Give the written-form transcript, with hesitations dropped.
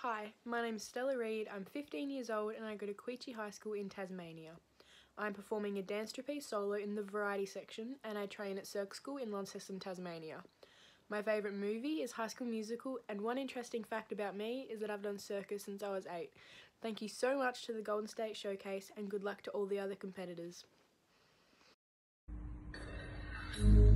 Hi, my name is Stella Reid, I'm 15 years old and I go to Qualifier High School in Tasmania. I'm performing a dance trapeze solo in the variety section and I train at Cirque School in Launceston, Tasmania. My favourite movie is High School Musical, and one interesting fact about me is that I've done circus since I was 8. Thank you so much to the Golden State Showcase and good luck to all the other competitors.